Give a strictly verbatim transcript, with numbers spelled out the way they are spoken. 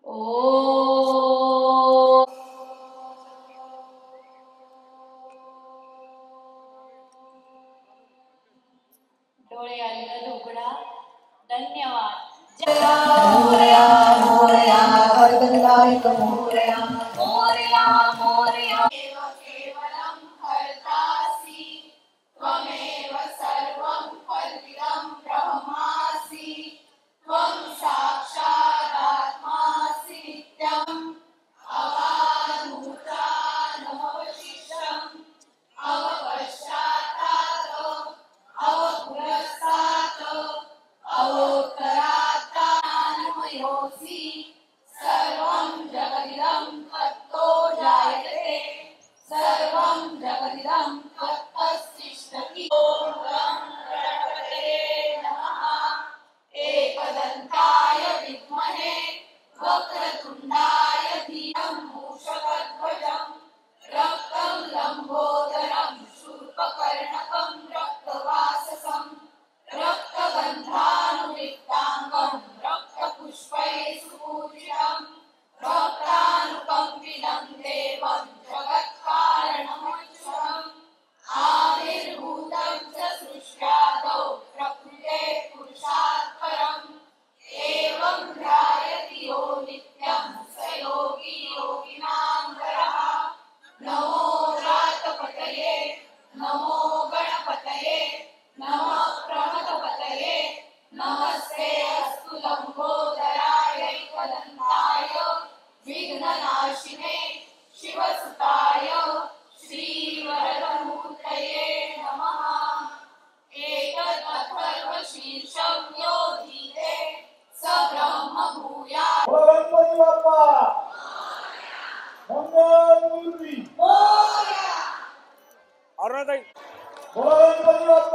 ओ डोळे अलगद उघडा. धन्यवाद. मोरया मोरया वरदविनायक मोरया मोरया मोरया केवलं हरतासि त्वमेव सर्वं कल्पितं ब्रह्मासि त्वं साक्षादात्मासि नित्यम् अवानुतानवशिष्यम् अवपश्चातात् अवपुरस्तात् अवोत्तरात्तानमयोऽसि सर्वं जगदिदं तत्तो जायते सर्वं जगदिदं तत्तस्तिष्ठति। ॐ गणपतये नमः। एकदन्ताय विद्महे वक्रतुण्डाय धीमहि मूषकध्वजं रक्तं लम्बोदरं शूर्पकर्णकं रक्तवाससं रक्तगन्धानुलिप्ताङ्गं रक्तपुष्पैः सुपूजितं भक्तानुकम्पितं देवं जगत्कारणमक्षरम् आविर्भूतं च सृष्ट्यादौ प्रकृते पुरुषात् परम् एवं ध्यायति यो नित्यं स योगी योगिनां वरः। नमो व्रातपतये नमो गणपतये नमः प्रमथपतये नमस्ते अस्तु लम्बोदराय एकदन्ताय विघ्ननाशिने शिवसुताय श्रीवरदमूर्तये नमः। एतत् अथर्वशीर्षं यो धीते स ब्रह्म भूयात्। गणपती बाप्पा मंगलमूर्ती अरुणाताई गणपती बाप्पा